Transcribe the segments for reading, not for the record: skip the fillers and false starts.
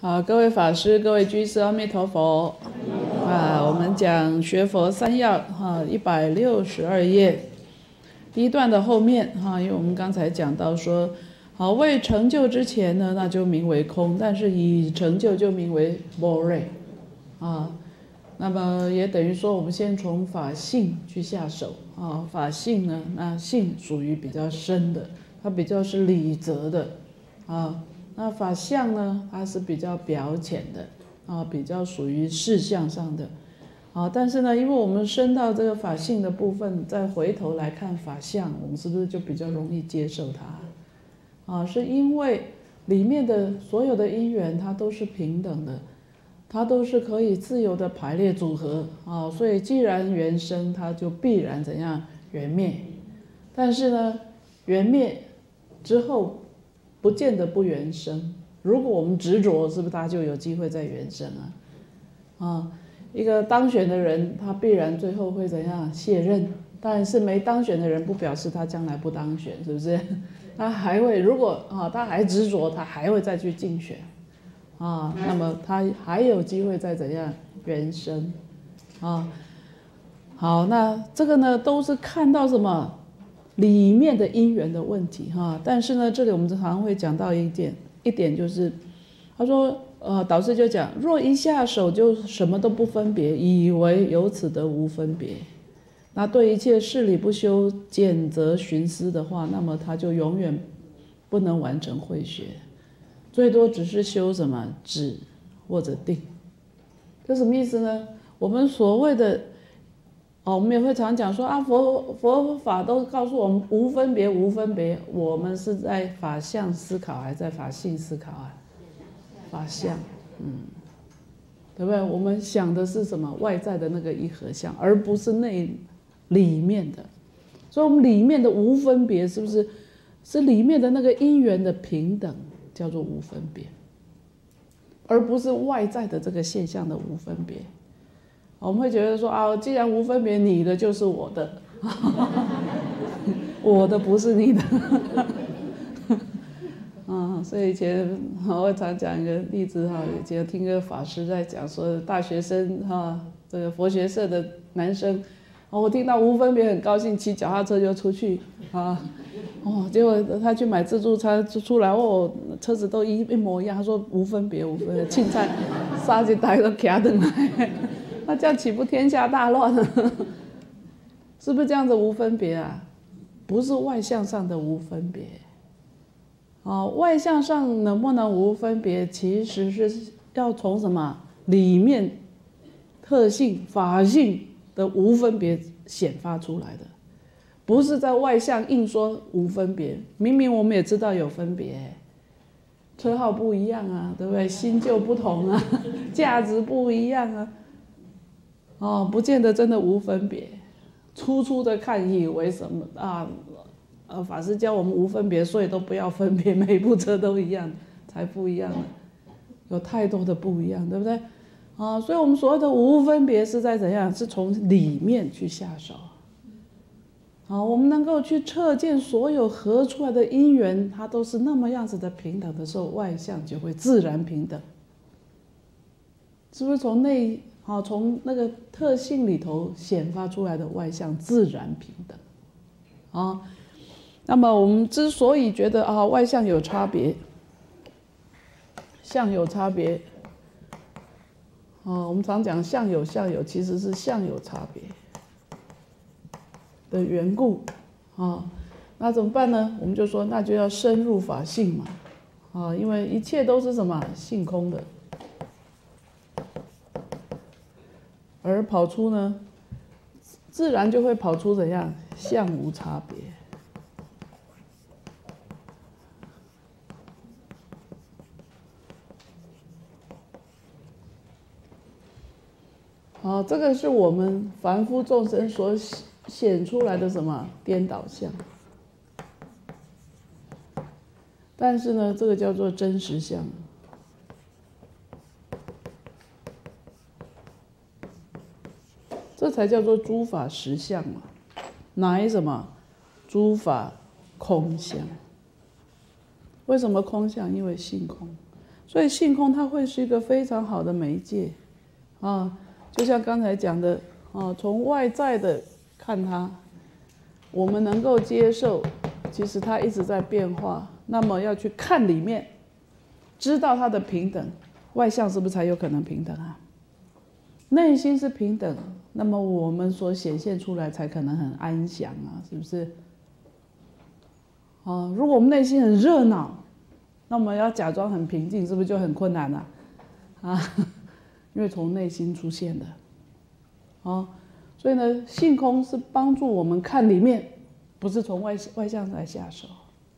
好，各位法师、各位居士，阿弥陀佛。我们讲学佛三要162页第一段的后面因为我们刚才讲到说，未成就之前呢，那就名为空；但是已成就就名为般若那么也等于说，我们先从法性去下手法性呢，那性属于比较深的，它比较是理则的那法相呢，它是比较表浅的比较属于事相上的但是呢，因为我们升到这个法性的部分，再回头来看法相，我们是不是就比较容易接受它是因为里面的所有的因缘，它都是平等的，它都是可以自由的排列组合所以既然缘生，它就必然怎样缘灭。但是呢，缘灭之后不见得不缘生。如果我们执着，是不是他就有机会再缘生一个当选的人，他必然最后会怎样卸任，但是没当选的人不表示他将来不当选，是不是？他还会，如果他还执着，他还会再去竞选那么他还有机会再怎样缘生好，那这个呢，都是看到什么里面的因缘的问题但是呢，这里我们常常会讲到一点就是，他说导师就讲，若一下手就什么都不分别，以为由此得无分别，那对一切事理不修简则寻思的话，那么他就永远不能完成慧学，最多只是修什么止或者定。这什么意思呢？我们所谓的我们也会常讲说佛法都告诉我们无分别，无分别。我们是在法相思考，还是在法性思考法相，对不对？我们想的是什么？外在的那个一合相，而不是里面的。所以，我们里面的无分别，是不是是里面的那个因缘的平等，叫做无分别，而不是外在的这个现象的无分别。我们会觉得说既然无分别，你的就是我的，我的不是你的。所以以前我常讲一个例子以前听个法师在讲说，大学生这个佛学社的男生，我听到无分别很高兴，骑脚踏车就出去结果他去买自助餐出来车子都一模一样，他说无分别，无分别，凊彩杀一台都骑回来。那这样岂不天下大乱了？是不是这样子无分别不是外相上的无分别外相上能不能无分别，其实是要从什么里面特性法性的无分别显发出来的，不是在外相硬说无分别。明明我们也知道有分别，车号不一样对不对？新旧不同价值不一样不见得真的无分别。粗粗的看，以为什么法师教我们无分别，所以都不要分别，每部车都一样，才不一样呢。有太多的不一样，对不对所以我们所谓的无分别是在怎样？是从里面去下手我们能够去测见所有合出来的因缘，它都是那么样子的平等的时候，外相就会自然平等。是不是从那个特性里头显发出来的外相自然平等那么我们之所以觉得外相有差别，相有差别我们常讲相有，其实是相有差别的缘故那怎么办呢？我们就说那就要深入法性嘛因为一切都是什么性空的，而跑出呢，自然就会跑出怎样相无差别这个是我们凡夫众生所显出来的什么颠倒相，但是呢，这个叫做真实相。这才叫做诸法实相嘛，乃什么诸法空相。为什么空相？因为性空。 所以性空它会是一个非常好的媒介啊，就像刚才讲的啊，从外在的看它，我们能够接受，其实它一直在变化，那么要去看里面，知道它的平等，外相是不是才有可能平等啊？内心是平等，那么我们所显现出来才可能很安详啊，是不是？哦，如果我们内心很热闹，那么要假装很平静，是不是就很困难了？啊，因为从内心出现的，哦，所以呢，性空是帮助我们看里面，不是从外向来下手。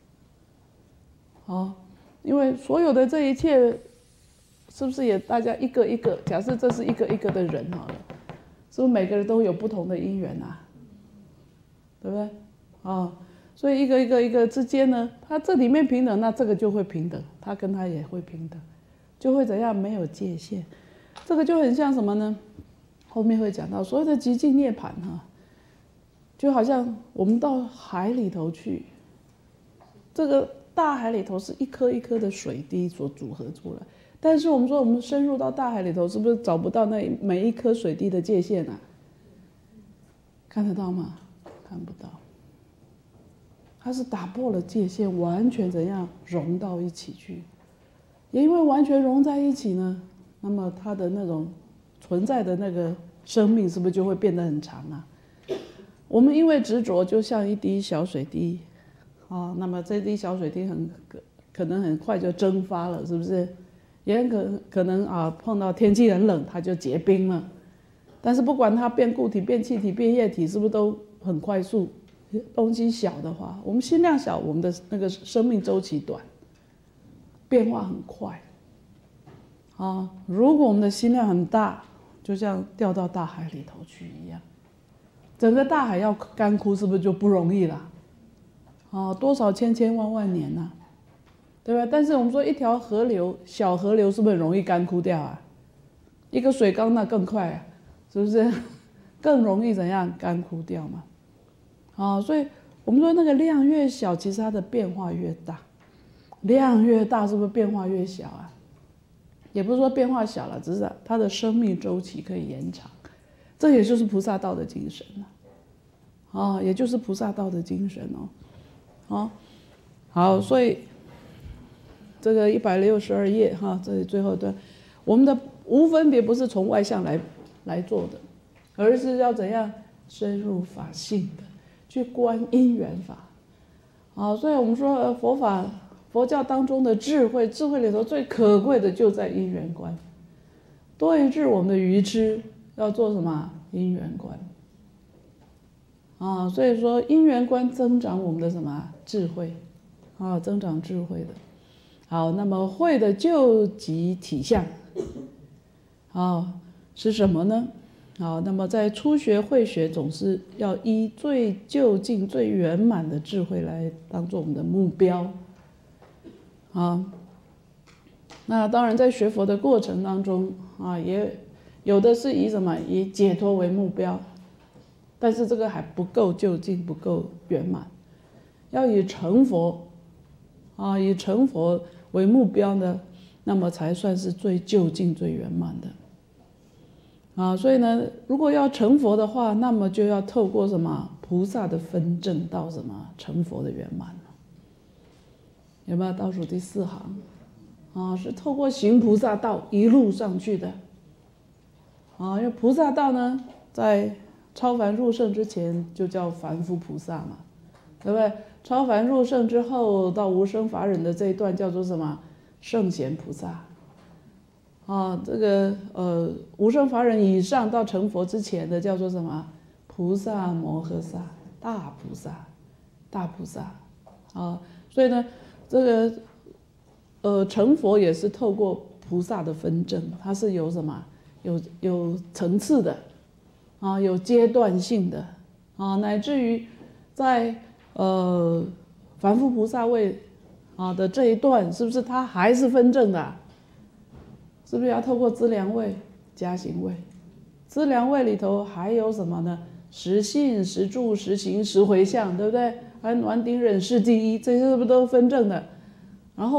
哦，因为所有的这一切，是不是也大家一个一个？假设这是一个一个的人好了，是不是每个人都有不同的因缘啊？对不对？哦。所以一个一个之间呢，它这里面平等，那这个就会平等，它跟它也会平等，就会怎样？没有界限。这个就很像什么呢？后面会讲到所谓的极尽涅槃哈，就好像我们到海里头去，这个大海里头是一颗一颗的水滴所组合出来，但是我们说我们深入到大海里头，是不是找不到那每一颗水滴的界限啊？看得到吗？看不到。它是打破了界限，完全怎样融到一起去？也因为完全融在一起呢，那么它的那种存在的那个生命，是不是就会变得很长啊？我们因为执着，就像一滴小水滴，啊，那么这滴小水滴可能很快就蒸发了，是不是？也很可能啊，碰到天气很冷，它就结冰了。但是不管它变固体、变气体、变液体，是不是都很快速？东西小的话，我们心量小，我们的那个生命周期短，变化很快。啊，如果我们的心量很大，就像掉到大海里头去一样，整个大海要干枯，是不是就不容易了？啊，多少千万万年啊，对吧？但是我们说一条河流，小河流是不是很容易干枯掉啊？一个水缸那更快啊，是不是？更容易怎样干枯掉嘛？啊，所以我们说那个量越小，其实它的变化越大；量越大，是不是变化越小啊？也不是说变化小了，只是它的生命周期可以延长。这也就是菩萨道的精神了。啊，也就是菩萨道的精神哦。啊，好，所以这个162页哈，这里最后一段，我们的无分别不是从外相来做的，而是要怎样深入法性的。去观因缘法，啊，所以我们说佛教当中的智慧里头最可贵的就在因缘观，对治我们的愚痴要做什么？因缘观，啊，所以说因缘观增长我们的什么智慧，啊，增长智慧的。好，那么慧的究极体相，啊，是什么呢？好，那么在初学慧学，总是要依最究竟、最圆满的智慧来当做我们的目标。啊，那当然在学佛的过程当中啊，也有的是以什么？以解脱为目标，但是这个还不够究竟，不够圆满，要以成佛啊，以成佛为目标呢，那么才算是最究竟、最圆满的。啊，所以呢，如果要成佛的话，那么就要透过什么菩萨的分证到什么成佛的圆满，有没有？倒数第4行，啊，是透过行菩萨道一路上去的，啊，因为菩萨道呢，在超凡入圣之前就叫凡夫菩萨嘛，对不对？超凡入圣之后到无生法忍的这一段叫做什么？圣贤菩萨。啊，这个无生法忍以上到成佛之前的叫做什么？菩萨摩诃萨，大菩萨，大菩萨。啊，所以呢，这个成佛也是透过菩萨的分证，它是有什么？有层次的，啊，有阶段性的，啊，乃至于在凡夫菩萨位啊的这一段，是不是它还是分证的？是不是要透过资粮位、加行位？资粮位里头还有什么呢？实信、实住、实行、实回向，对不对？安鸾顶忍世第一，这些是不是都分证的？然后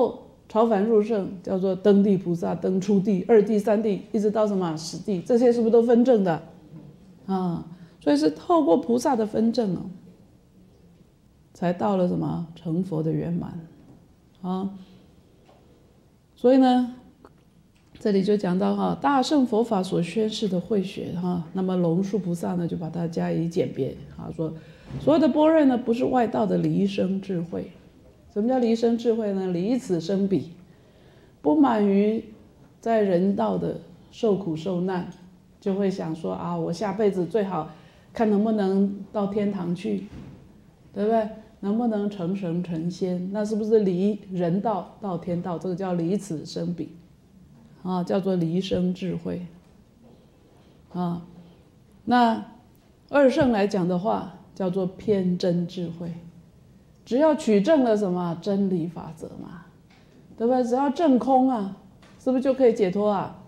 超凡入圣叫做登地菩萨，登初地、二地、三地，一直到什么十地，这些是不是都分证的啊？所以是透过菩萨的分证哦，才到了什么成佛的圆满啊。所以呢，这里就讲到哈，大乘佛法所宣示的慧学哈，那么龙树菩萨呢就把它加以简别啊，说所有的般若呢不是外道的离生智慧。什么叫离生智慧呢？离此生彼，不满于在人道的受苦受难，就会想说啊，我下辈子最好看能不能到天堂去，对不对？能不能成神成仙？那是不是离人道到天道？这个叫离此生彼啊，叫做离生智慧啊。那二圣来讲的话，叫做偏真智慧。只要取证了什么真理法则嘛，对不对？只要证空啊，是不是就可以解脱啊？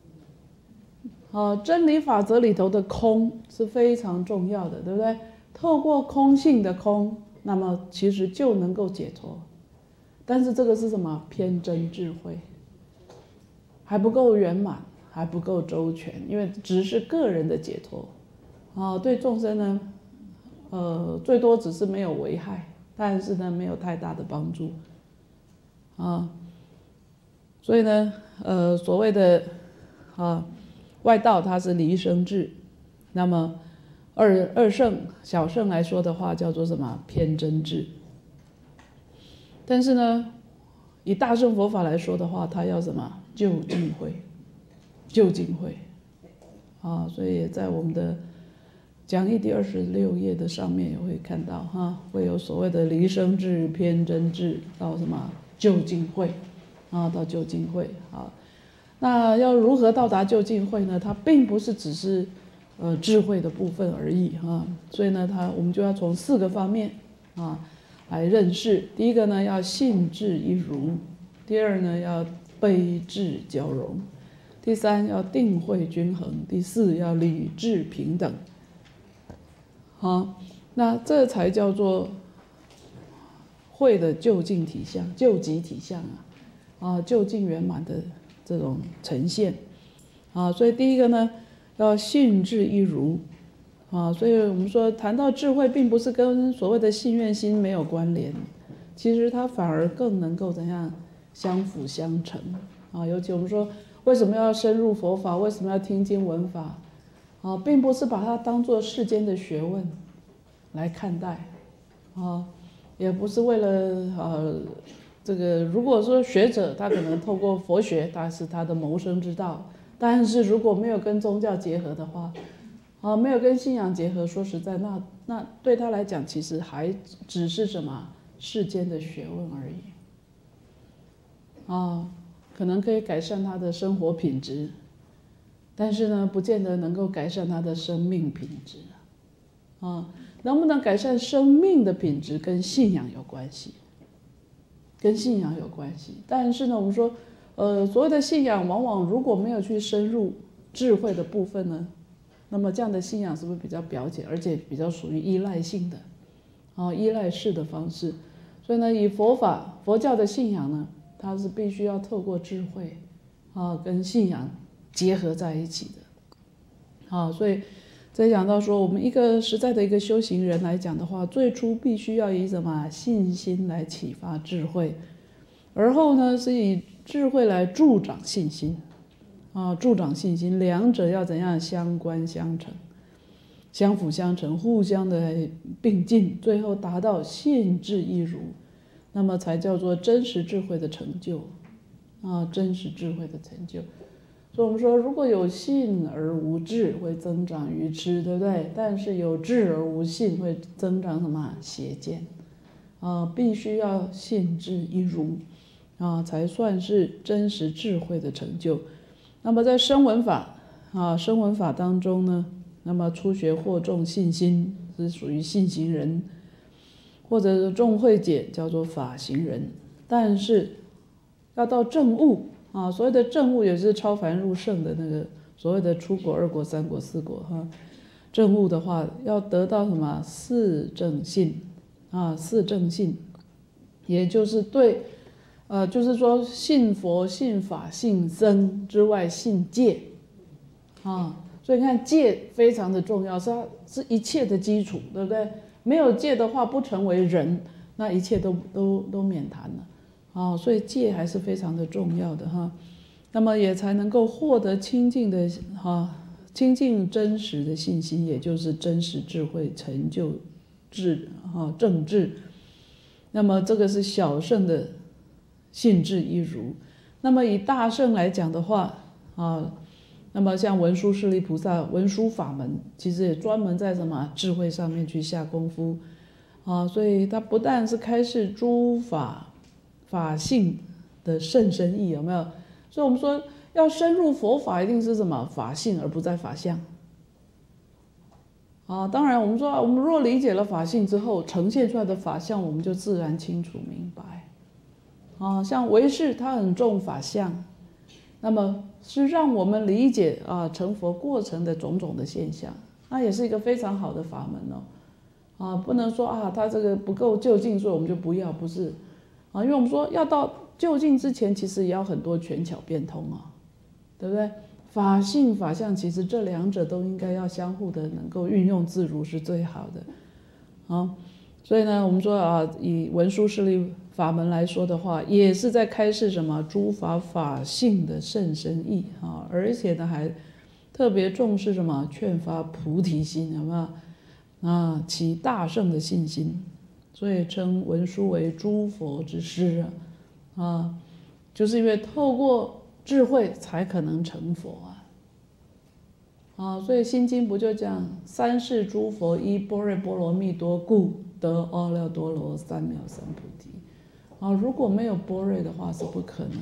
真理法则里头的空是非常重要的，对不对？透过空性的空，那么其实就能够解脱。但是这个是什么？偏真智慧，还不够圆满，还不够周全，因为只是个人的解脱对众生呢，最多只是没有危害。但是呢，没有太大的帮助所以呢，所谓的外道它是离生智，那么二圣小圣来说的话，叫做什么偏真智。但是呢，以大乘佛法来说的话，它要什么究竟慧，究竟慧所以也在我们的讲义第26页的上面也会看到会有所谓的离生智、偏真智到什么究竟慧到究竟慧那要如何到达究竟慧呢？它并不是只是智慧的部分而已所以呢，我们就要从4个方面来认识。第一个呢，要信智一如；第二呢，要悲智交融；第三要定慧均衡；第四要理智平等。那这才叫做慧的究竟体相、究极体相究竟圆满的这种呈现所以第一个呢，要信智一如所以我们说谈到智慧，并不是跟所谓的信愿心没有关联，其实它反而更能够怎样相辅相成尤其我们说为什么要深入佛法，为什么要听经闻法并不是把它当作世间的学问来看待也不是为了这个。如果说学者他可能透过佛学，他是他的谋生之道，但是如果没有跟宗教结合的话没有跟信仰结合，说实在，那对他来讲，其实还只是什么世间的学问而已可能可以改善他的生活品质，但是呢，不见得能够改善他的生命品质能不能改善生命的品质，跟信仰有关系，跟信仰有关系。但是呢，我们说，所谓的信仰，往往如果没有去深入智慧的部分呢，那么这样的信仰是不是比较表浅，而且比较属于依赖性的依赖式的方式？所以呢，以佛教的信仰呢，它是必须要透过智慧跟信仰结合在一起的所以在讲到说，我们一个实在的一个修行人来讲的话，最初必须要以什么信心来启发智慧，而后呢是以智慧来助长信心助长信心，两者要怎样相关相成，相辅相成，互相的并进，最后达到信智一如，那么才叫做真实智慧的成就真实智慧的成就。所以我们说，如果有信而无智，会增长愚痴，对不对？但是有智而无信，会增长什么邪见必须要信智一如才算是真实智慧的成就。那么在声闻法声闻法当中呢，那么初学或重信心是属于信行人，或者是重慧解叫做法行人。但是要到证悟所谓的证悟也是超凡入圣的那个所谓的初果、二果、三果、四果证悟的话，要得到什么四正信四正信，也就是对就是说信佛、信法、信僧之外，信戒啊。所以看戒非常的重要，是一切的基础，对不对？没有戒的话，不成为人，那一切都免谈了啊。所以戒还是非常的重要的哈。那么也才能够获得清净的清净真实的信心，也就是真实智慧，成就正智。那么这个是小圣的信智一如。那么以大圣来讲的话那么像文殊师利菩萨文殊法门，其实也专门在什么智慧上面去下功夫所以它不但是开示诸法性的甚深义，有没有？所以我们说要深入佛法，一定是什么法性，而不在法相当然我们说我们若理解了法性之后，呈现出来的法相，我们就自然清楚明白像唯识它很重法相，那么是让我们理解成佛过程的种种的现象，那也是一个非常好的法门不能说它这个不够究竟，所以我们就不要，不是因为我们说要到究竟之前，其实也要很多权巧变通对不对？法性法相，其实这两者都应该要相互的能够运用自如，是最好的所以呢，我们说以文殊师利法门来说的话，也是在开示什么诸法法性的甚深义而且呢还特别重视什么劝发菩提心，有没有起大圣的信心，所以称文殊为诸佛之师就是因为透过智慧才可能成佛所以心经不就讲三世诸佛依般若波罗蜜多故得阿耨多罗三藐三菩提如果没有般若的话是不可能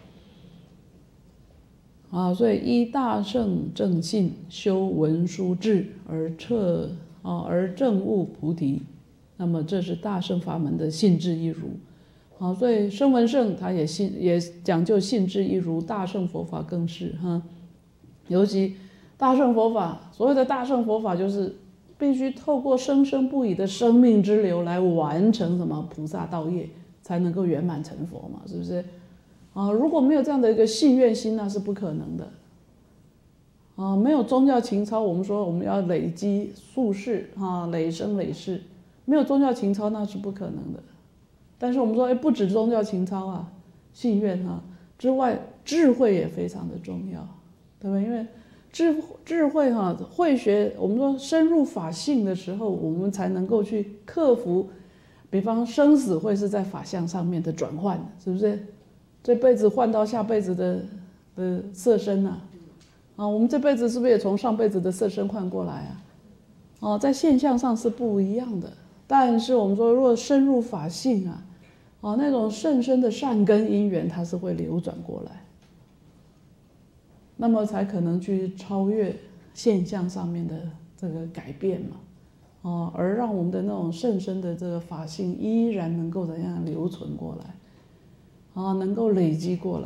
的所以依大圣正信修文殊智而证悟菩提，那么这是大圣法门的信智一如所以声闻圣他也讲究信智一如，大圣佛法更是尤其大圣佛法，所谓的大圣佛法就是必须透过生生不已的生命之流来完成什么菩萨道业，才能够圆满成佛嘛，是不是如果没有这样的一个信愿心，那是不可能的没有宗教情操，我们说我们要累积宿世累生累世，没有宗教情操那是不可能的。但是我们说不止宗教情操信愿之外，智慧也非常的重要，对不对？因为智慧慧学，我们说深入法性的时候，我们才能够去克服，比方生死会是在法相上面的转换，是不是？这辈子换到下辈子的色身我们这辈子是不是也从上辈子的色身换过来在现象上是不一样的。但是我们说，若深入法性那种甚深的善根因缘，它是会流转过来，那么才可能去超越现象上面的这个改变嘛而让我们的那种甚深的这个法性依然能够怎样留存过来能够累积过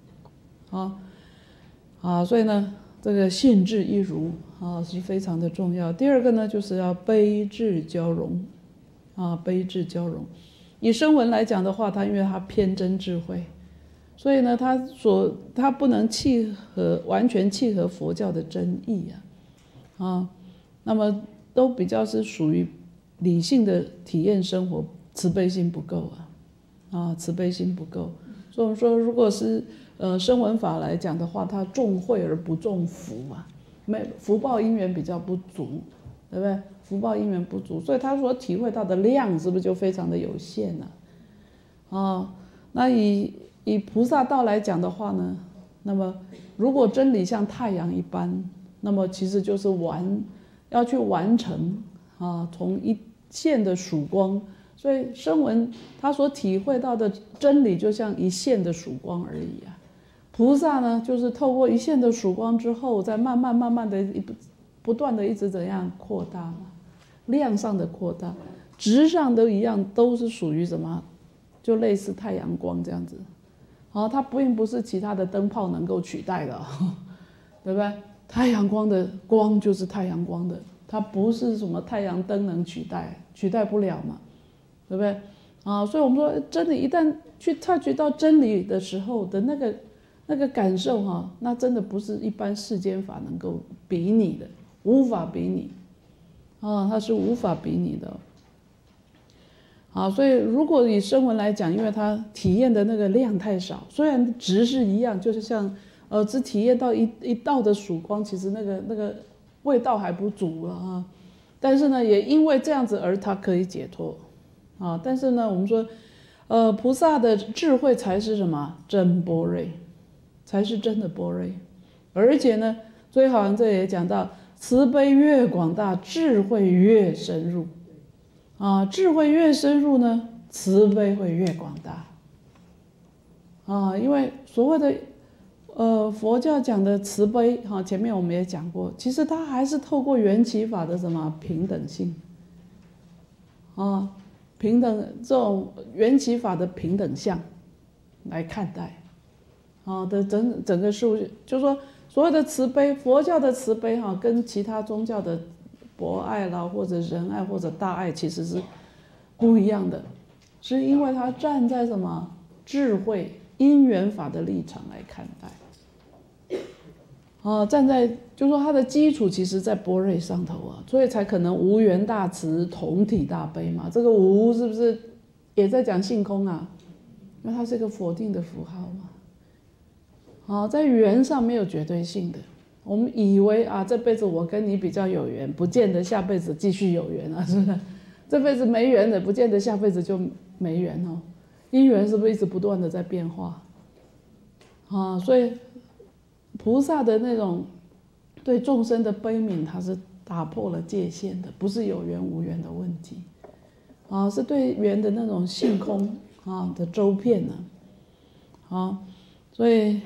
来所以呢，这个信智一如是非常的重要。第二个呢，就是要悲智交融悲智交融。以声闻来讲的话，因为它偏真智慧，所以呢，它不能完全契合佛教的真意那么都比较是属于理性的体验生活，慈悲心不够慈悲心不够。所以我们说，如果是声闻法来讲的话，它重慧而不重福福报因缘比较不足，对不对？福报因缘不足，所以他所体会到的量是不是就非常的有限那以菩萨道来讲的话呢，那么如果真理像太阳一般，那么其实就是要去完成从一线的曙光。所以声闻他所体会到的真理就像一线的曙光而已菩萨呢，就是透过一线的曙光之后，再慢慢的不断的一直怎样扩大嘛，量上的扩大，质上都一样，都是属于什么，就类似太阳光这样子它并不是其他的灯泡能够取代的对不对？太阳光的光就是太阳光的，它不是什么太阳灯能取代不了嘛，对不对所以我们说真理一旦去 touch 到真理的时候的那个感受哈，那真的不是一般世间法能够比拟的，无法比拟啊，它是无法比拟的。好，所以如果以声闻来讲，因为它体验的那个量太少，虽然值是一样，就是像只体验到一道的曙光，其实那个味道还不足了啊。但是呢，也因为这样子而它可以解脱啊。但是呢，我们说，菩萨的智慧才是什么？真般若，才是真的般若。而且呢，最好这也讲到，慈悲越广大，智慧越深入。啊，智慧越深入呢，慈悲会越广大。啊，因为所谓的佛教讲的慈悲，哈，前面我们也讲过，其实它还是透过缘起法的什么平等性，啊，平等这种缘起法的平等相来看待，啊的整个事物，就是说所谓的慈悲，佛教的慈悲哈，跟其他宗教的博爱啦，或者仁爱或者大爱，其实是不一样的，是因为它站在什么智慧因缘法的立场来看待，啊，站在就是说它的基础其实在般若上头啊，所以才可能无缘大慈，同体大悲嘛。这个无是不是也在讲性空啊？因为它是一个否定的符号嘛。啊，在缘上没有绝对性的。我们以为啊，这辈子我跟你比较有缘，不见得下辈子继续有缘啊，是不是？这辈子没缘的，不见得下辈子就没缘哦。因缘是不是一直不断的在变化？啊，所以菩萨的那种对众生的悲悯，它是打破了界限的，不是有缘无缘的问题，啊，是对缘的那种性空啊的周遍呢，啊，所以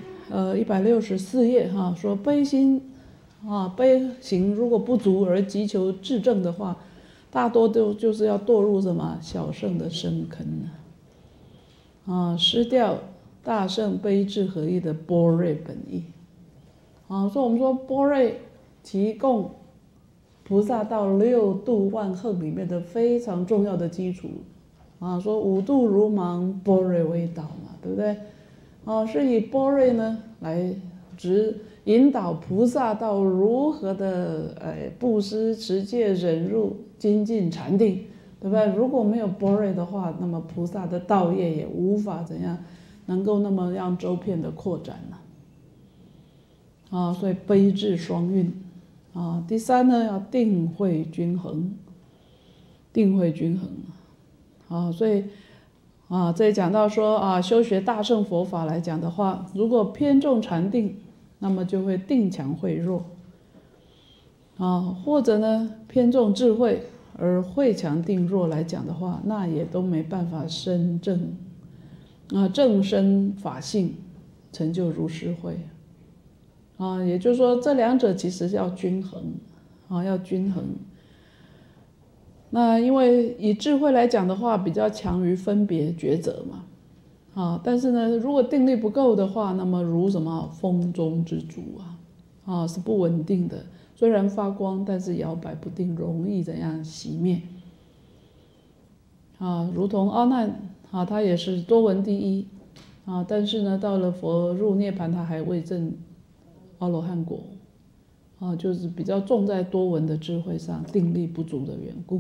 164页哈说悲心啊悲行如果不足而急求至正的话，大多就是要堕入什么小圣的深坑呢，啊，失掉大圣悲智合一的般若本意，啊，所以我们说般若提供菩萨到六度万行里面的非常重要的基础，啊，说五度如盲，般若为导嘛，对不对？哦，是以般若呢来引导菩萨到如何的布施、持戒、忍辱、精进、禅定，对不对？如果没有般若的话，那么菩萨的道业也无法怎样能够那么样周遍的扩展了。啊，所以悲智双运。啊，第三呢要定慧均衡，定慧均衡。啊，所以。啊，这里讲到说啊，修学大乘佛法来讲的话，如果偏重禅定，那么就会定强慧弱，啊，或者呢偏重智慧而慧强定弱来讲的话，那也都没办法深正，啊正生法性，成就如是慧，啊，也就是说这两者其实要均衡，啊要均衡。那因为以智慧来讲的话，比较强于分别抉择嘛，啊，但是呢，如果定力不够的话，那么如什么风中之烛啊，是不稳定的，虽然发光，但是摇摆不定，容易怎样熄灭，啊，如同阿难啊，他也是多闻第一，啊，但是呢，到了佛入涅槃，他还未证阿罗汉果，啊，就是比较重在多闻的智慧上，定力不足的缘故。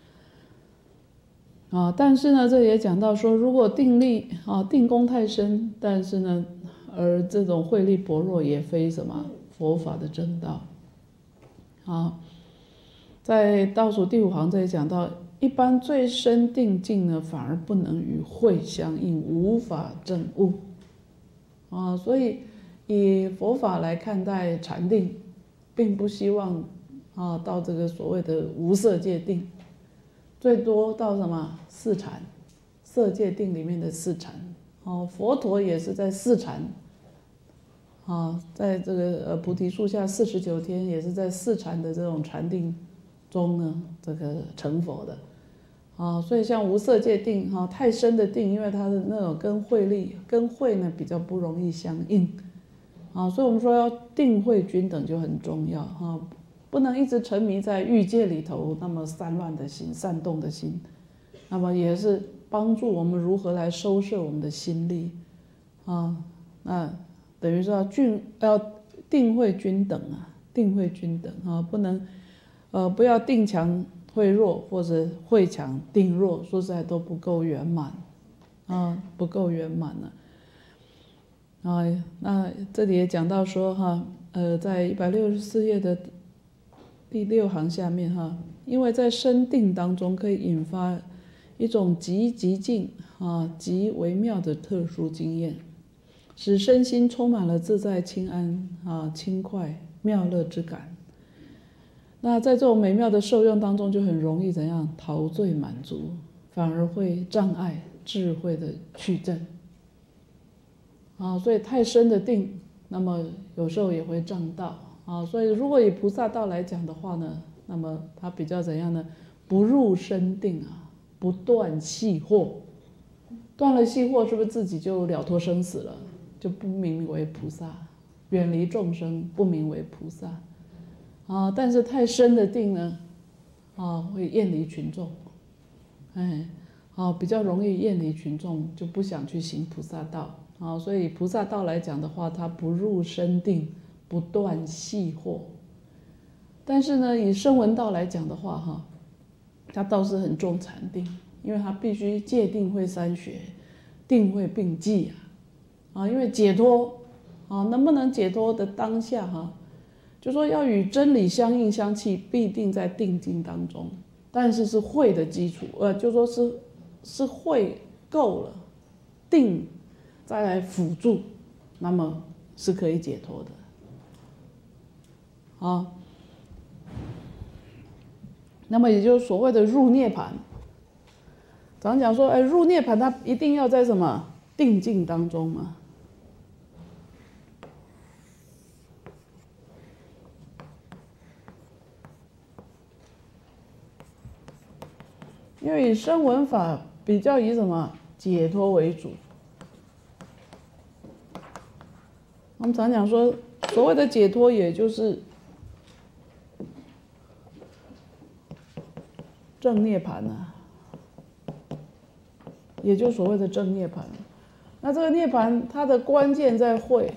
啊，但是呢，这也讲到说，如果定力啊定功太深，但是呢，而这种慧力薄弱，也非什么佛法的正道。啊，在倒数第5行这里讲到，一般最深定境呢，反而不能与慧相应，无法证悟。啊，所以以佛法来看待禅定，并不希望啊到这个所谓的无色界定。最多到什么四禅，色界定里面的四禅，哦，佛陀也是在四禅，啊，在这个菩提树下49天，也是在四禅的这种禅定中呢，这个成佛的，啊，所以像无色界定，哈，太深的定，因为它的那种跟慧力跟慧呢比较不容易相应，啊，所以我们说要定慧均等就很重要，哈。不能一直沉迷在欲界里头，那么散乱的心、散动的心，那么也是帮助我们如何来收摄我们的心力啊。那等于说要定慧均等啊，定慧均等啊，不要定强慧弱，或者慧强定弱，说实在都不够圆满啊，不够圆满了。那这里也讲到说哈，在164页的第6行下面哈，因为在深定当中可以引发一种极静啊、极微妙的特殊经验，使身心充满了自在、轻安啊、轻快、妙乐之感。那在这种美妙的受用当中，就很容易怎样陶醉满足，反而会障碍智慧的去证啊。所以太深的定，那么有时候也会障道啊。所以如果以菩萨道来讲的话呢，那么它比较怎样呢？不入深定啊，不断细惑。断了细惑，是不是自己就了脱生死了？就不名为菩萨，远离众生，不名为菩萨啊。但是太深的定呢，会厌离群众，比较容易厌离群众，就不想去行菩萨道啊。所以菩萨道来讲的话，它不入深定，不断细惑。但是呢，以声闻道来讲的话，哈，它倒是很重禅定，因为它必须戒定慧三学，定慧并济啊，因为解脱啊，能不能解脱的当下哈，就说要与真理相应相契，必定在定境当中，但是是慧的基础，就说是慧够了，定再来辅助，那么是可以解脱的啊。那么也就是所谓的入涅槃，常讲说，入涅槃它一定要在什么定境当中嘛？因为以声闻法比较以什么解脱为主。我们常讲说，所谓的解脱，也就是正涅槃啊，也就是所谓的正涅槃。那这个涅槃，它的关键在慧，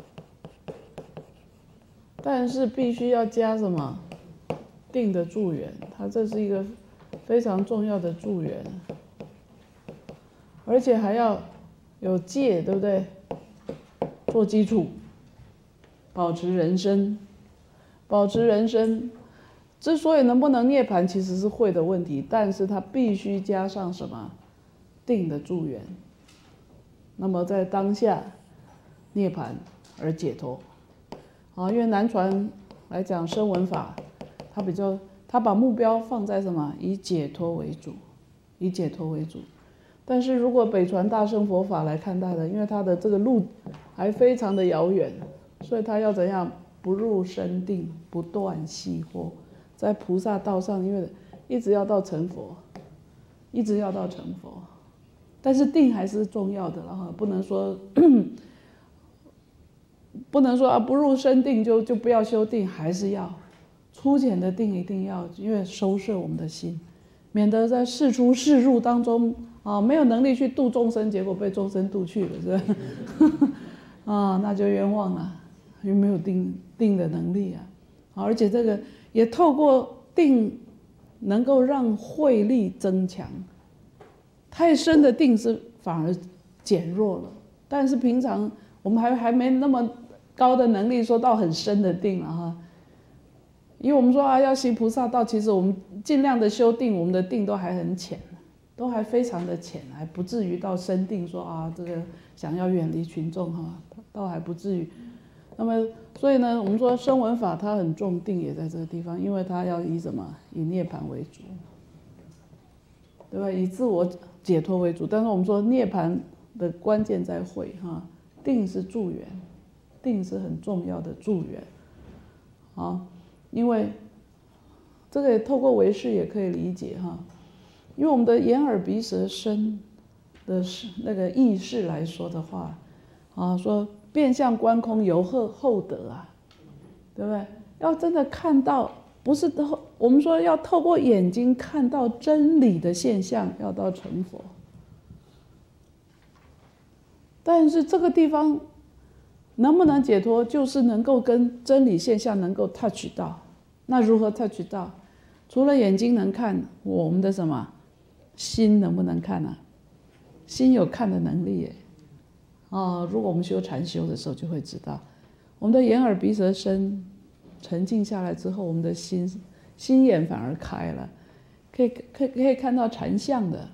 但是必须要加什么定的助缘，它这是一个非常重要的助缘，而且还要有戒，对不对？做基础，保持人身，保持人身。之所以能不能涅槃，其实是慧的问题，但是它必须加上什么定的助缘，那么在当下涅槃而解脱。因为南传来讲声闻法，它把目标放在什么？以解脱为主，以解脱为主。但是如果北传大乘佛法来看待的，因为它的这个路还非常的遥远，所以它要怎样？不入深定，不断细惑。在菩萨道上，因为一直要到成佛，一直要到成佛，但是定还是重要的，然后不能说不入深定就不要修定，还是要粗浅的定一定要，因为收摄我们的心，免得在世出世入当中没有能力去度众生，结果被众生度去了，是吧？那就冤枉了，因为没有定的能力啊。而且这个也透过定能够让慧力增强，太深的定是反而减弱了。但是平常我们还没那么高的能力说到很深的定了哈，因为我们说要行菩萨道，其实我们尽量的修定，我们的定都还很浅，都还非常的浅，还不至于到深定说这个想要远离群众哈，倒还不至于。那么所以呢，我们说声闻法它很重定，也在这个地方，因为它要以什么？以涅槃为主，对吧？以自我解脱为主。但是我们说涅槃的关键在慧哈，定是助缘，定是很重要的助缘啊。因为这个也透过唯识也可以理解哈，因为我们的眼耳鼻舌身的那个意识来说的话说变相观空由后得啊，对不对？要真的看到，不是我们说要透过眼睛看到真理的现象，要到成佛。 但是这个地方能不能解脱，就是能够跟真理现象能够 touch 到。那如何 touch 到？除了眼睛能看，我们的什么心能不能看啊？心有看的能力耶。如果我们修禅修的时候，就会知道，我们的眼耳鼻舌身沉静下来之后，我们的心眼反而开了，可以看到禅相的，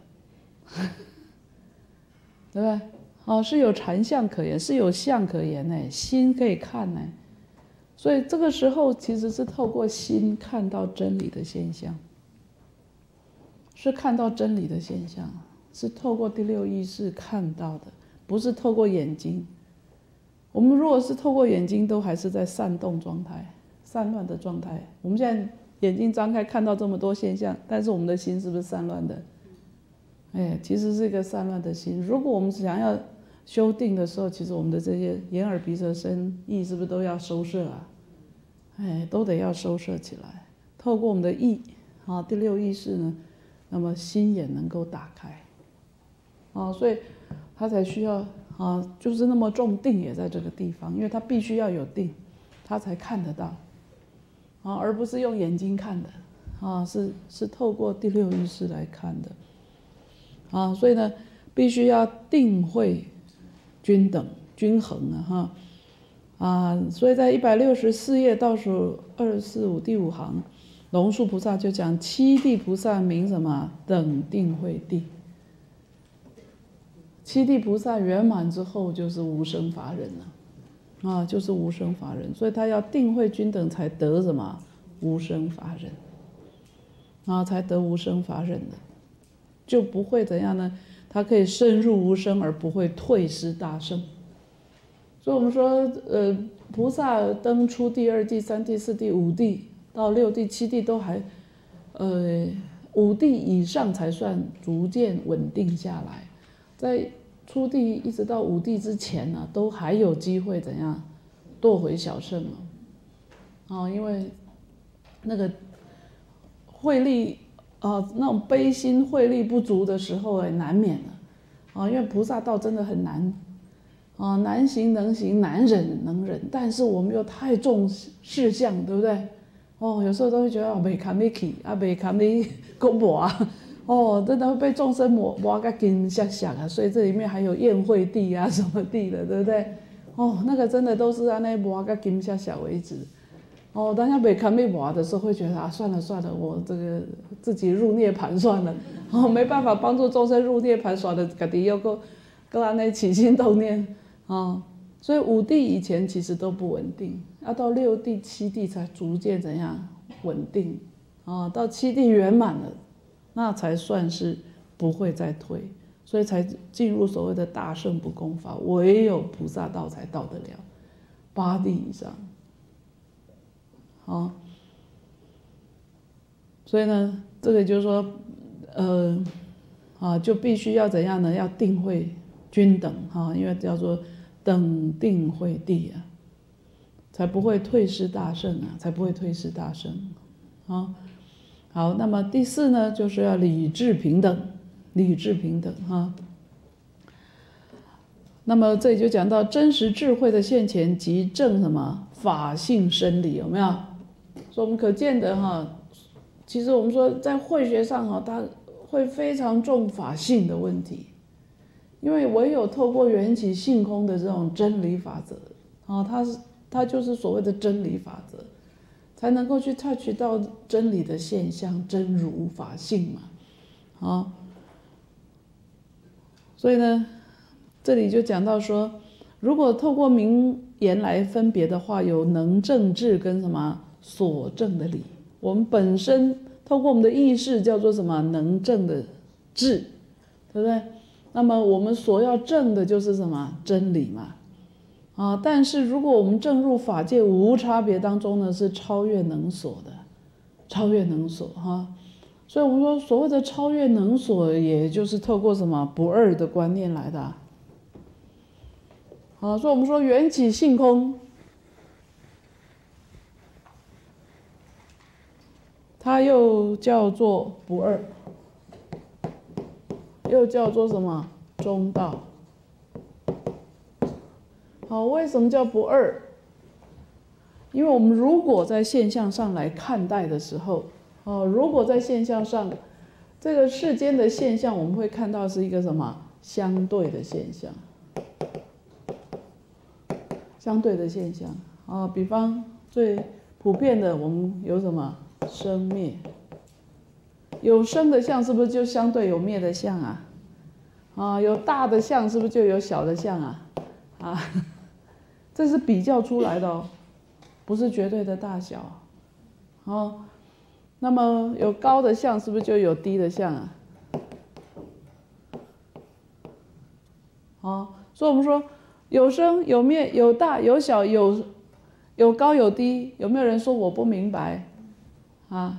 对不对？是有禅相可言，是有相可言呢，心可以看呢。所以这个时候其实是透过心看到真理的现象，是看到真理的现象，是透过第六意识看到的，不是透过眼睛。我们如果是透过眼睛，都还是在散动状态、散乱的状态。我们现在眼睛张开看到这么多现象，但是我们的心是不是散乱的？其实是一个散乱的心。如果我们想要修定的时候，其实我们的这些眼耳鼻舌身意是不是都要收摄啊？都得要收摄起来。透过我们的意第六意识呢，那么心眼能够打开所以他才需要就是那么重定也在这个地方，因为他必须要有定，他才看得到而不是用眼睛看的是透过第六意识来看的所以呢，必须要定慧均等均衡所以在164页倒数245第5行，龙树菩萨就讲七地菩萨名什么？等定慧地。七地菩萨圆满之后就是无生法忍了就是无生法忍，所以他要定慧均等才得什么？无生法忍才得无生法忍的，就不会怎样呢？他可以深入无生而不会退失大圣。所以我们说菩萨登出第2地、3地、4地、5地到6地、7地都还5地以上才算逐渐稳定下来，在初地一直到5地之前呢，都还有机会怎样堕回小圣因为那个慧力那种悲心慧力不足的时候难免了因为菩萨道真的很难难行能行，难忍能忍，但是我们又太重事项，对不对？有时候都会觉得没看你去没看你公婆真的会被众生磨个筋下下所以这里面还有宴会地什么地的，对不对？那个真的都是按那磨个筋下下为止当下没看没磨的时候，会觉得算了算了，我这个自己入涅槃算了没办法帮助众生入涅槃，耍的自己又够按那起心动念所以5地以前其实都不稳定，要到6地、7地才逐渐怎样稳定到7地圆满了，那才算是不会再退，所以才进入所谓的大圣不空法，唯有菩萨道才到得了8地以上所以呢，这个就是说就必须要怎样呢？要定慧均等因为叫做等定慧地才不会退失大圣才不会退失大圣好，那么第4呢，就是要理智平等，理智平等那么这里就讲到真实智慧的现前即证什么法性生理，有没有？所以我们可见的其实我们说在慧学上它会非常重法性的问题，因为唯有透过缘起性空的这种真理法则它就是所谓的真理法则，才能够去 touch 到真理的现象，真如法性嘛所以呢，这里就讲到说，如果透过名言来分别的话，有能证智跟什么所证的理。我们本身透过我们的意识叫做什么能证的智，对不对？那么我们所要证的就是什么真理嘛但是如果我们证入法界无差别当中呢，是超越能所的，超越能所所以我们说所谓的超越能所，也就是透过什么不二的观念来的所以我们说缘起性空，它又叫做不二，又叫做什么中道好，为什么叫不二？因为我们如果在现象上来看待的时候，如果在现象上，这个世间的现象，我们会看到是一个什么相对的现象，相对的现象啊。比方最普遍的，我们有什么生灭，有生的相是不是就相对有灭的相啊？有大的相是不是就有小的相啊？这是比较出来的哦，不是绝对的大小。那么有高的相是不是就有低的相啊？所以我们说有生有灭，有大有小，有高有低。有没有人说我不明白啊？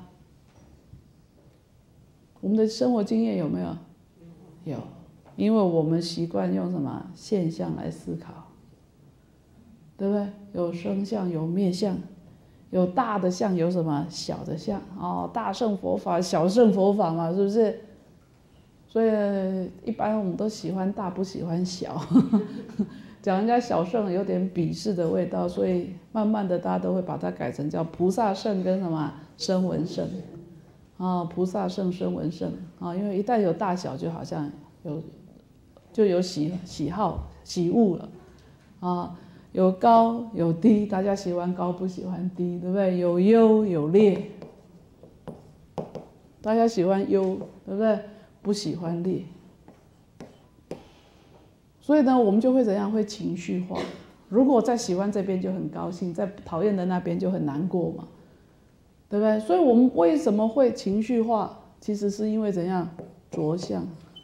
我们的生活经验有没有？有，因为我们习惯用什么现象来思考，对不对？有生相，有灭相，有大的相，有什么小的相大乘佛法，小乘佛法嘛，是不是？所以一般我们都喜欢大，不喜欢小。讲人家小乘有点鄙视的味道，所以慢慢的大家都会把它改成叫菩萨乘跟什么声闻乘菩萨乘、声闻乘因为一旦有大小，就好像有喜好、喜恶了有高有低，大家喜欢高不喜欢低，对不对？有优有劣，大家喜欢优，对不对？不喜欢劣。所以呢，我们就会怎样？会情绪化。如果在喜欢这边就很高兴，在讨厌的那边就很难过嘛，对不对？所以我们为什么会情绪化？其实是因为怎样？着相，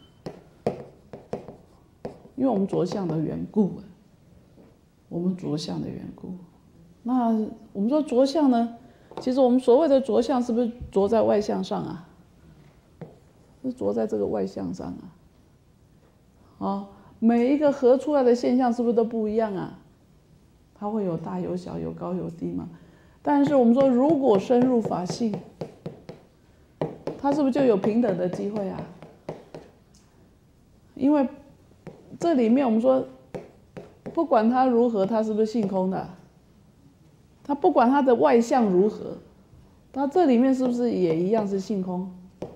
因为我们着相的缘故。我们着相的缘故。那我们说着相呢？其实我们所谓的着相，是不是着在外相上啊？是着在这个外相上啊。每一个合出来的现象是不是都不一样啊？它会有大有小，有高有低嘛。但是我们说，如果深入法性，它是不是就有平等的机会啊？因为这里面我们说，不管它如何，它是不是性空的？它不管它的外相如何，它这里面是不是也一样是性空？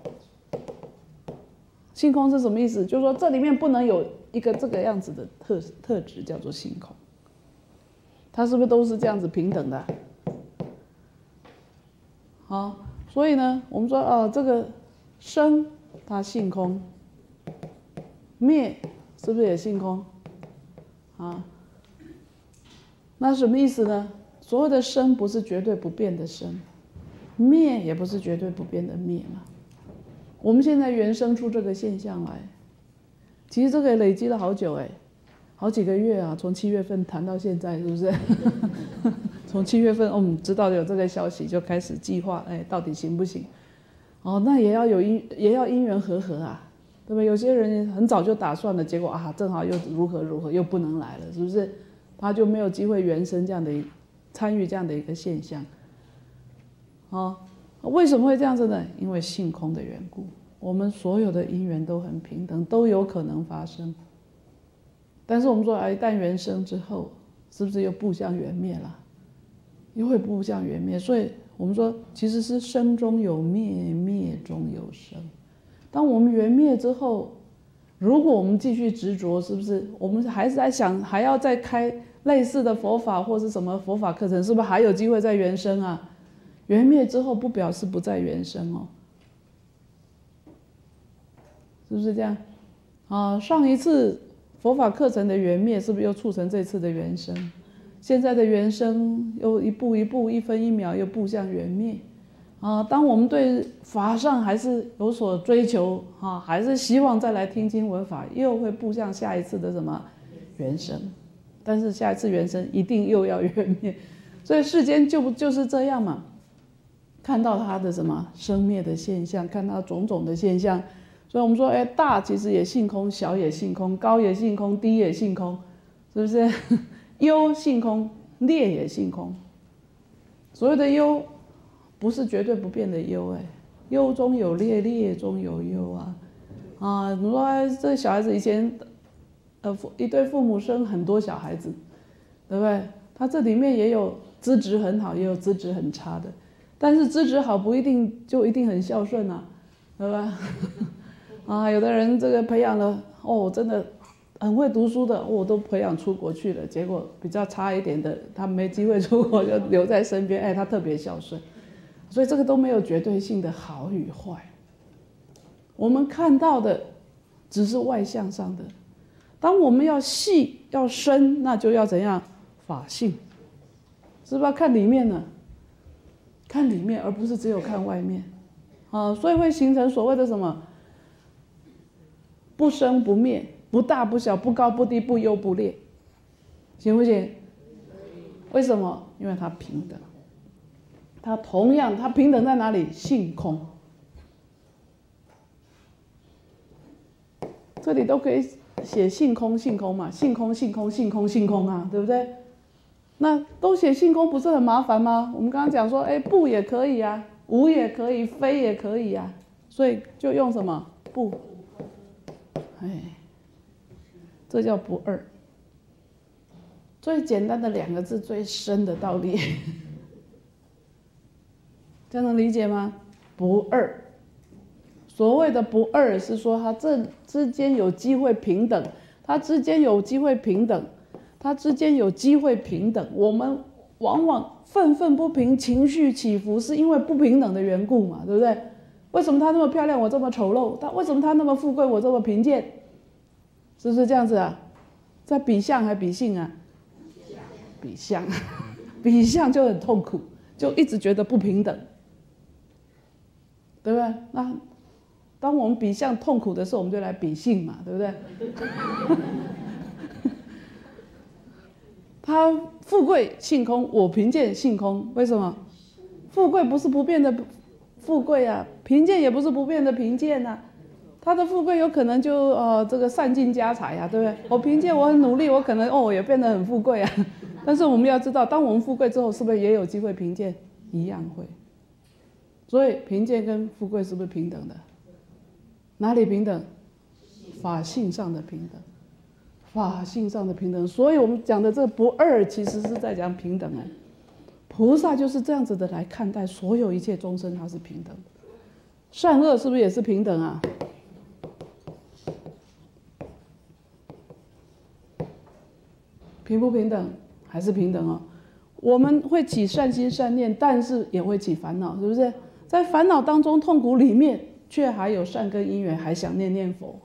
性空是什么意思？就是说这里面不能有一个这个样子的特质叫做性空，它是不是都是这样子平等的？好，所以呢，我们说这个生它性空，灭是不是也性空？那什么意思呢？所谓的生不是绝对不变的生，灭也不是绝对不变的灭嘛。我们现在原生出这个现象来，其实这个也累积了好久好几个月啊，从7月份谈到现在，是不是？从7月份我们知道有这个消息，就开始计划，到底行不行？那也要因缘和合啊，对不对？有些人很早就打算了，结果正好又如何又不能来了，是不是？他就没有机会原生这样的参与这样的一个现象。为什么会这样子呢？因为性空的缘故，我们所有的因缘都很平等，都有可能发生。但是我们说，一旦缘生之后，是不是又步向缘灭了？又会步向缘灭。所以我们说，其实是生中有灭，灭中有生。当我们缘灭之后，如果我们继续执着，是不是我们还是在想，还要再开类似的佛法或是什么佛法课程，是不是还有机会再缘生啊？缘灭之后不表示不再缘生是不是这样？上一次佛法课程的缘灭，是不是又促成这次的缘生？现在的缘生又一步一步、一分一秒又步向缘灭。当我们对法上还是有所追求还是希望再来听经闻法，又会步向下一次的什么缘生？但是下一次缘生一定又要缘灭，所以世间就是这样嘛。看到它的什么生灭的现象，看到种种的现象，所以我们说，大其实也性空，小也性空，高也性空，低也性空，是不是？优性空，劣也性空。所谓的优，不是绝对不变的优，优中有劣，劣中有优你说这小孩子以前，一对父母生很多小孩子， 对不对？它这里面也有资质很好，也有资质很差的，但是资质好不一定就一定很孝顺啊，对吧？啊，有的人这个培养了哦，真的很会读书的，我都培养出国去了，结果比较差一点的，他没机会出国就留在身边，哎，他特别孝顺，所以这个都没有绝对性的好与坏。我们看到的只是外向上的，当我们要细要深，那就要怎样？法性，是不是要看里面呢？看里面，而不是只有看外面，啊，所以会形成所谓的什么？不生不灭，不大不小，不高不低，不优不劣，行不行？为什么？因为它平等，它同样，它平等在哪里？性空。这里都可以写性空，性空嘛，性空，性空，性空，性空啊，对不对？那都写性空不是很麻烦吗？我们刚刚讲说，哎，不也可以啊，无也可以，非也可以啊，所以就用什么不？哎，这叫不二。最简单的2个字，最深的道理，这样能理解吗？不二。所谓的不二，是说它这之间有机会平等，它之间有机会平等，它之间有机会平等。我们往往愤愤不平，情绪起伏，是因为不平等的缘故嘛，对不对？为什么她那么漂亮，我这么丑陋？为什么她那么富贵，我这么贫贱？是不是这样子啊？在比相还比性啊？比相，比相就很痛苦，就一直觉得不平等，对不对？那当我们比相痛苦的时候，我们就来比性嘛，对不对？他富贵性空，我贫贱性空，为什么？富贵不是不变的富贵啊，贫贱也不是不变的贫贱啊。他的富贵有可能就这个散尽家财啊，对不对？我贫贱，我很努力，我可能也变得很富贵啊。但是我们要知道，当我们富贵之后，是不是也有机会贫贱？一样会。所以贫贱跟富贵是不是平等的？哪里平等？法性上的平等，法性上的平等。所以我们讲的这个不二，其实是在讲平等。菩萨就是这样子的来看待所有一切众生，它是平等。善恶是不是也是平等啊？平不平等？还是平等哦。我们会起善心善念，但是也会起烦恼，是不是？在烦恼当中、痛苦里面，却还有善根因缘，还想念念佛，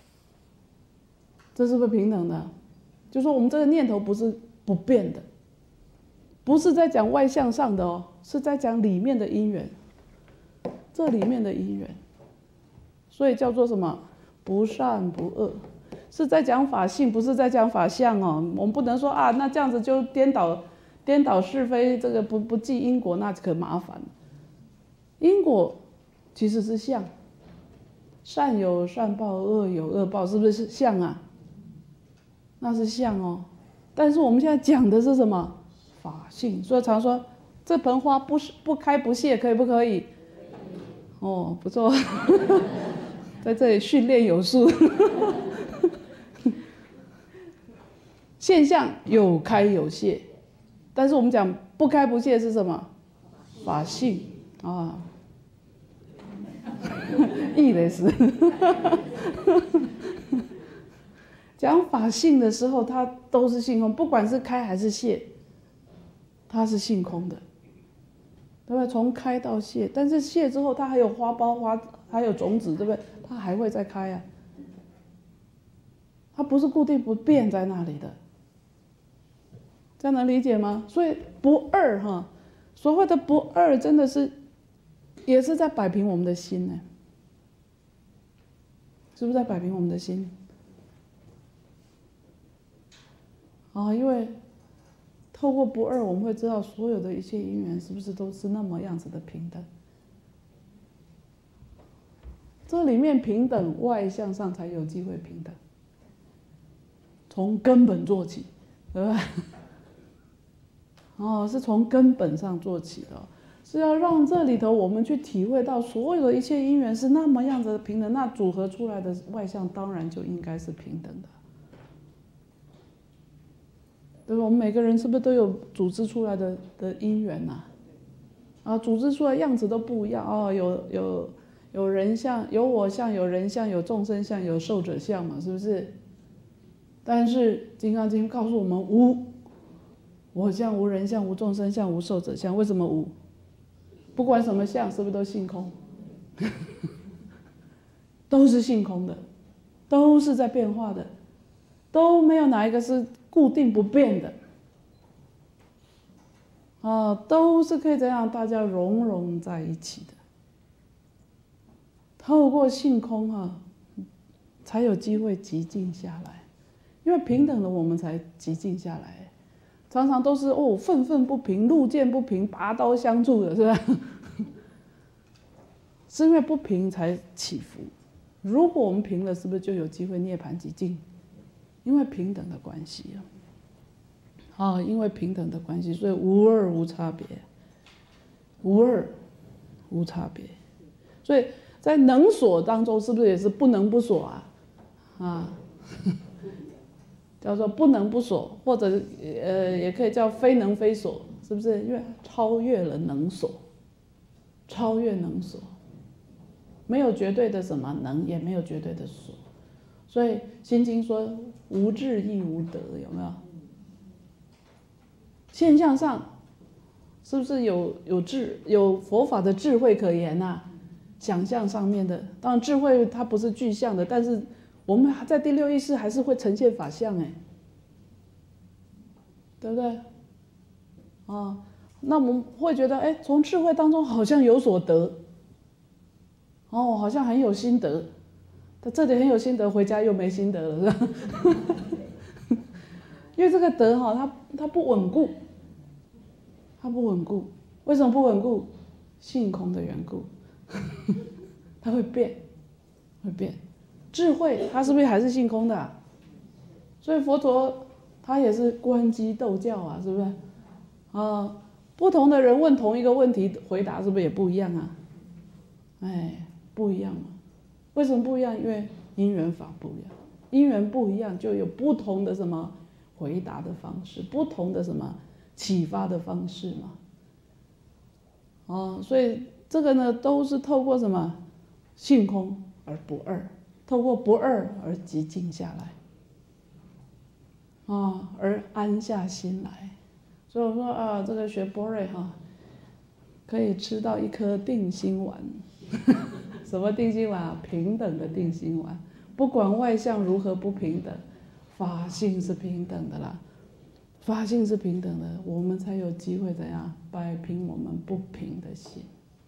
这是不是平等的？就说我们这个念头不是不变的，不是在讲外向上的哦，是在讲里面的因缘，这里面的因缘，所以叫做什么？不善不恶，是在讲法性，不是在讲法相哦。我们不能说啊，那这样子就颠倒是非，这个不计因果，那可麻烦了。因果其实是相，善有善报，恶有恶报，是不是相啊？那是相哦。但是我们现在讲的是什么？法性。所以常说这盆花不开不谢，可以不可以？哦，不错，在这里训练有素。现象有开有谢，但是我们讲不开不谢是什么？法性啊。意的是，讲法性的时候，它都是性空，不管是开还是谢，它是性空的，对不对？从开到谢，但是谢之后，它还有花苞、还有种子，对不对？它还会再开啊，它不是固定不变在那里的，这样能理解吗？所以不二哈，所谓的不二，真的是也是在摆平我们的心呢。是不是在摆平我们的心？因为透过不二，我们会知道所有的一切因缘是不是都是那么样子的平等。这里面平等，外向上才有机会平等。从根本做起，对吧？是从根本上做起的。是要让这里头我们去体会到所有的一切因缘是那么样子的平等，那组合出来的外相当然就应该是平等的。 对吧？我们每个人是不是都有组织出来的因缘呐？啊，组织出来样子都不一样哦，有人相，有我相，有人相，有众生相，有寿者相嘛，是不是？但是《金刚经》告诉我们无我相、无人相、无众生相、无寿者相。为什么无？不管什么相，是不是都性空？都是性空的，都是在变化的，都没有哪一个是固定不变的。啊，都是可以怎样？大家融在一起的。透过性空啊，才有机会寂静下来。因为平等的，我们才寂静下来。常常都是哦，愤愤不平，路见不平，拔刀相助的，是吧？是因为不平才起伏。如果我们平了，是不是就有机会涅槃寂静？因为平等的关系啊，因为平等的关系，所以无二无差别，无二无差别。所以在能所当中，是不是也是不能不所啊？啊，叫做不能不所，或者也可以叫非能非所，是不是？因为超越了能所，超越能所，没有绝对的什么能，也没有绝对的所。所以《心经》说无智亦无得，有没有？现象上是不是有佛法的智慧可言啊？想象上面的，当然智慧它不是具象的，但是我们在第六意识还是会呈现法相，对不对？啊，那我们会觉得，从智慧当中好像有所得，哦，好像很有心得，他这里很有心得，回家又没心得了，是吧？因为这个德它不稳固，它不稳固。为什么不稳固？性空的缘故，它会变，会变。智慧它是不是还是性空的啊？所以佛陀他也是观机斗教啊，是不是？啊，不同的人问同一个问题，回答是不是也不一样啊？不一样嘛。为什么不一样？因为因缘法不一样，因缘不一样，就有不同的什么回答的方式，不同的什么启发的方式嘛。所以这个呢，都是透过什么性空而不二，透过不二而寂静下来。而安下心来。所以我说啊，这个学般若可以吃到一颗定心丸。什么定心丸啊？平等的定心丸。不管外相如何不平等，法性是平等的啦。法性是平等的，我们才有机会怎样摆平我们不平的心。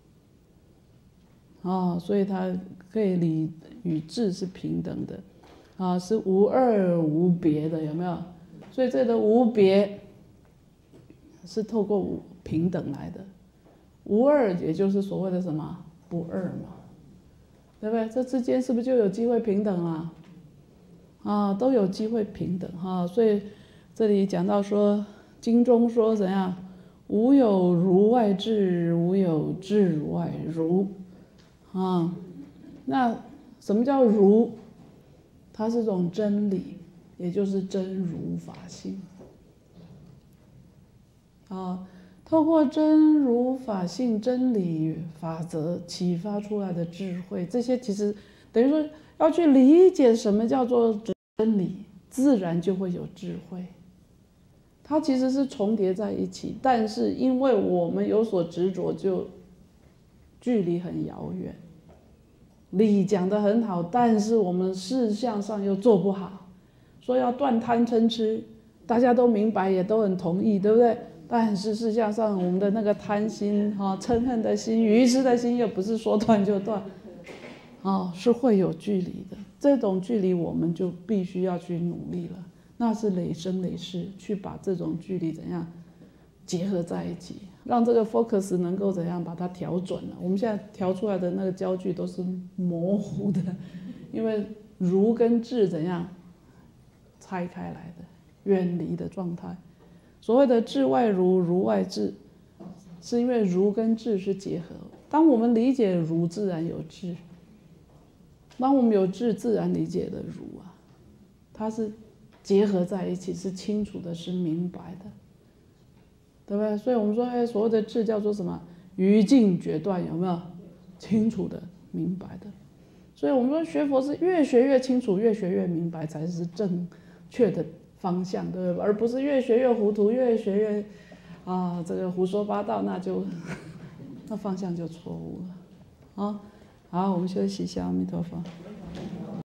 所以它可以理与智是平等的，是无二无别的，有没有？所以这个无别是透过平等来的，无二也就是所谓的什么不二嘛，对不对？这之间是不是就有机会平等啦？都有机会平等所以这里讲到说，经中说怎样？无有如外智，无有智外如。那什么叫如？它是种真理，也就是真如法性。透过真如法性、真理法则启发出来的智慧，这些其实等于说要去理解什么叫做真理，自然就会有智慧。它其实是重叠在一起，但是因为我们有所执着，就距离很遥远。理讲得很好，但是我们事项上又做不好。说要断贪嗔痴，大家都明白，也都很同意，对不对？但是事项上，我们的那个贪心、嗔恨的心、愚痴的心，又不是说断就断，是会有距离的。这种距离，我们就必须要去努力了。那是累生累世去把这种距离怎样结合在一起，让这个 focus 能够怎样把它调准了。我们现在调出来的那个焦距都是模糊的，因为如跟智怎样拆开来的、远离的状态。所谓的智外如，如外智，是因为如跟智是结合。当我们理解如，自然有智；当我们有智，自然理解的如它是结合在一起，是清楚的，是明白的，对不对？所以我们说，所谓的智叫做什么？于境决断，有没有？清楚的、明白的。所以我们说学佛是越学越清楚，越学越明白，才是正确的方向，对不对？而不是越学越糊涂，越学越这个胡说八道，那就那方向就错误了。好，我们休息一下，阿弥陀佛。